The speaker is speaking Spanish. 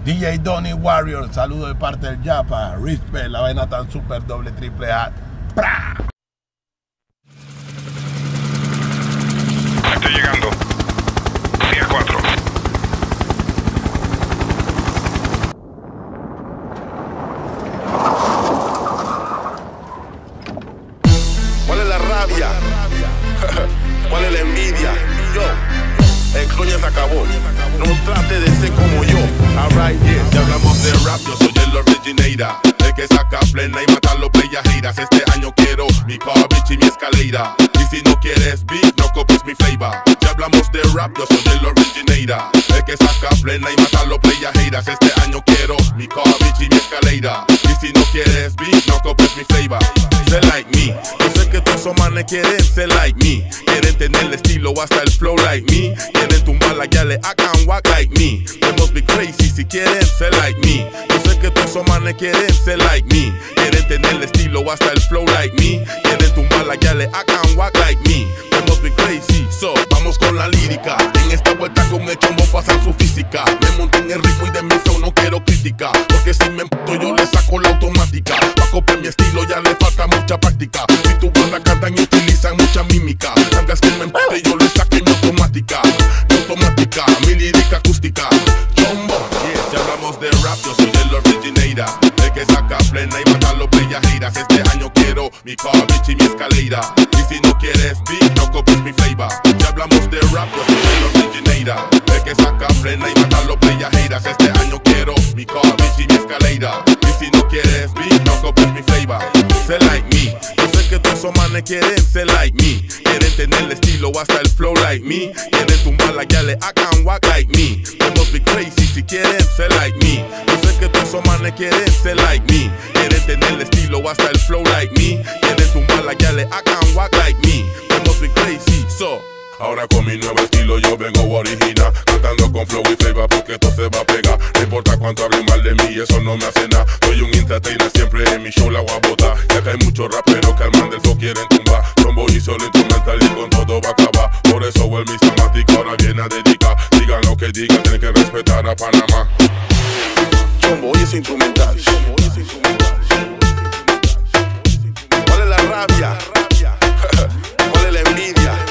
DJ Donny Warrior, saludo de parte del Yapa. Respect, la vaina tan super doble triple A. ¡Pra! Estoy llegando. 104. ¿Cuál es la rabia? ¿Cuál es la envidia? Yo, el coño se acabó. No trate de ser como yo. Alright, yes. Si hablamos de rap, yo soy el originator. El que saca plena y mata a los playajiras. Este año quiero mi car, bitch y mi escalera. Y si no quieres beef, no copies mi flavor. Si hablamos de rap, yo soy el originator. El que saca plena y mata a los playajiras. Este año quiero mi car, bitch y mi escalera. Y si no quieres beef, no copies mi flavor. Say like me. Yo sé que todos esos manes quieren ser like me. Quieren tener el estilo hasta el flow like me. Quieren tumbar la yale, I can walk like me. They must be crazy si quieren ser like me. Yo sé que todos esos manes quieren ser like me. Quieren tener el estilo hasta el flow like me. Quieren tumbar la yale, I can walk like me. They must be crazy, so vamos con la lírica. En esta vuelta con el chombo pasan su física. Me monté en el ritmo y de mi flow no quiero crítica. Porque si me emputo yo le saco la automática. Pa' copiar mi estilo ya le falta mucha práctica. Si tu banda cantan y utilizan mucha mímica. Tangas que me empute yo le saqué mi automática. Mi automática, mi lírica acústica. Chombo, yeah. Si hablamos de rap yo soy el originator. El que saca plena y mata a los playajiras. Este año quiero mi car, bitch y mi escalera. Y si no quieres beat, no copies mi flavor. Si hablamos de rap yo soy el originator. El que saca plena y mata a los playajiras. Este año quiero mi car, bitch y mi escalera. Y si no quieres beat, no copies mi flavor. Say like me. Yo sé que todos esos manes quieren ser like me. Quieren tener el estilo hasta el flow like me. Quieren tumbar la yale, I can walk like me. They must be crazy si quieren ser like me. Yo sé que todos esos manes quieren ser like me. Quieren tener el estilo hasta el flow like me. Quieren tumbar la yale, I can walk like me. They must be crazy, so ahora con mi nuevo estilo yo vengo original. Cantando con flow y flavor porque esto se va a pegar. No importa cuánto hablen mal de mí, eso no me hace nada. Soy un entertainer, siempre en mi show la voy a botar. Ya que hay muchos raperos que al man del flow quieren tumbar. Chombo y solo instrumental y con todo va a acabar. Por eso el Mistamático ahora viene a dedicar. Digan lo que digan, tienen que respetar a Panamá. Chombo y es instrumental. ¿Cuál es la rabia? ¿Cuál es la envidia?